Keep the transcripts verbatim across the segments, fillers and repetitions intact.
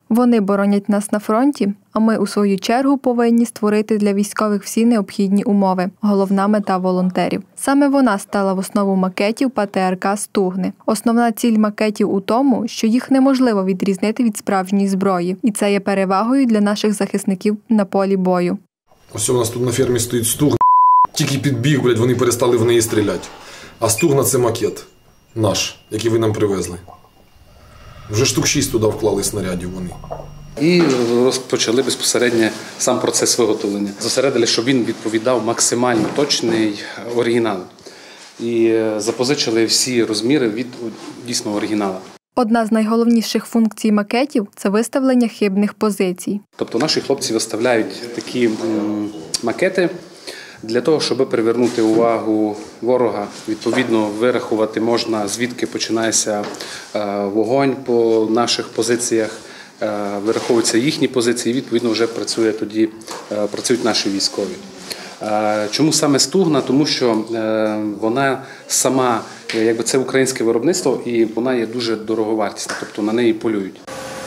Вони боронять нас на фронті, а ми, у свою чергу, повинні створити для військових всі необхідні умови – головна мета волонтерів. Саме вона стала в основу макетів ПТРК «Стугни». Основна ціль макетів у тому, що їх неможливо відрізнити від справжньої зброї. І це є перевагою для наших захисників на полі бою. Ось у нас тут на фермі стоїть «Стугна». Тільки підбіг, блядь, вони перестали в неї стріляти. А «Стугна» – це макет наш, який ви нам привезли. Вже штук шість туди вклали снарядів вони. І розпочали безпосередньо сам процес виготовлення. Зосередили, щоб він відповідав максимально точний оригінал. І запозичили всі розміри від дійсного оригіналу. Одна з найголовніших функцій макетів – це виставлення хибних позицій. Тобто наші хлопці виставляють такі макети для того, щоб привернути увагу ворога. Відповідно, вирахувати можна, звідки починається вогонь по наших позиціях, вираховуються їхні позиції, і відповідно вже працює тоді, працюють наші військові. Чому саме «Стугна»? Тому що вона сама, якби це українське виробництво, і вона є дуже дороговартісна, тобто на неї полюють.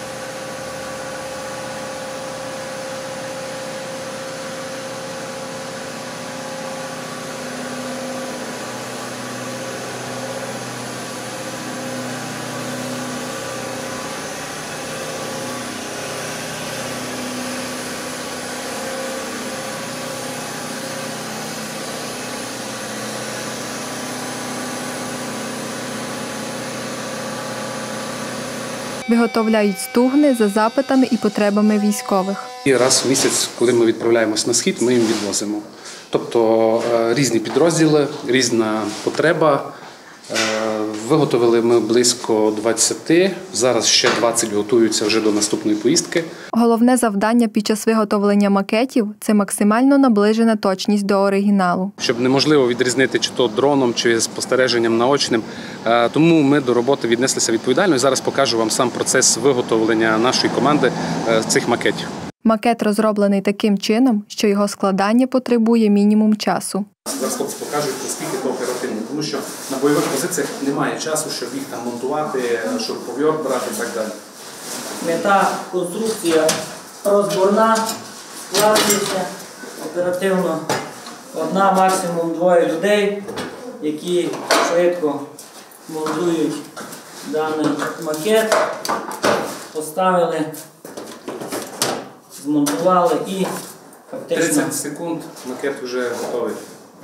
Виготовляють «Стугни» за запитами і потребами військових. І раз в місяць, коли ми відправляємось на схід, ми їм відвозимо. Тобто різні підрозділи, різна потреба. Виготовили ми близько двадцяти, зараз ще двадцять готуються вже до наступної поїздки. Головне завдання під час виготовлення макетів – це максимально наближена точність до оригіналу. Щоб неможливо відрізнити чи то дроном, чи спостереженням наочним. Тому ми до роботи віднеслися відповідально і зараз покажу вам сам процес виготовлення нашої команди цих макетів. Макет розроблений таким чином, що його складання потребує мінімум часу. Зараз хлопці покажуть, наскільки це оперативно, тому що на бойових позиціях немає часу, щоб їх там монтувати, щоб пов'йор брати і так далі. Мета конструкція розборна, складується оперативно. Одна, максимум двоє людей, які швидко монтують даний макет, поставили, змонтували і фактично тридцять секунд макет вже готовий.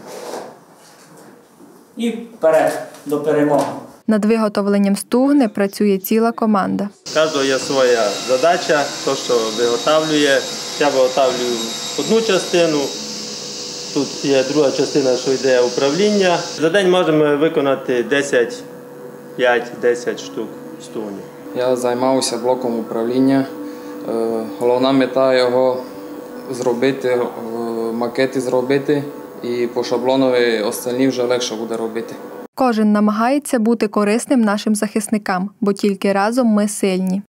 І вперед до перемоги. Над виготовленням «Стугни» працює ціла команда. У кожного є своя задача, то, що виготовлює. Я виготовлюю одну частину, тут є друга частина, що йде управління. За день можемо виконати десять, п'ять-десять штук «Стугнів». Я займався блоком управління. Головна мета його зробити, макети зробити, і по шаблонові остальні вже легше буде робити. Кожен намагається бути корисним нашим захисникам, бо тільки разом ми сильні.